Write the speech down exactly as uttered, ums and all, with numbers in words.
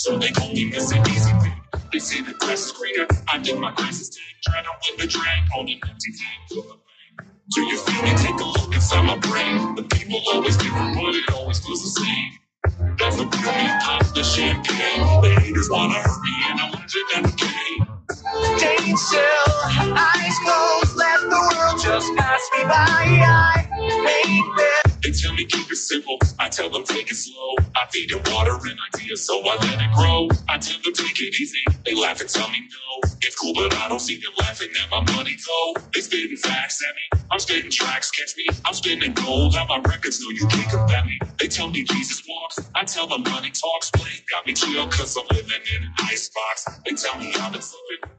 So they call me Mister Easy Thing. They say the grass is greener, I think my grass is dead. Trying to win the drink on an empty tank. Do you feel me? Take a look inside my brain. The people always different, but it always feels the same. That's the beauty, pop the champagne. The haters wanna hurt me and I'm legend and decay. Staying still, eyes closed, let the world just pass me by. I hate this. They tell me keep it simple, I tell them take it slow. I feed them water and ideas, so I let it grow. I tell them take it easy, they laugh and tell me no. It's cool, but I don't see them laughing at my money though. They spitting facts at me, I'm spitting tracks, catch me. I'm spinning gold at my records, no you can't combat me. They tell me Jesus walks, I tell them money talks. But it got me chill, cause I'm living in an icebox. They tell me I've been slipping,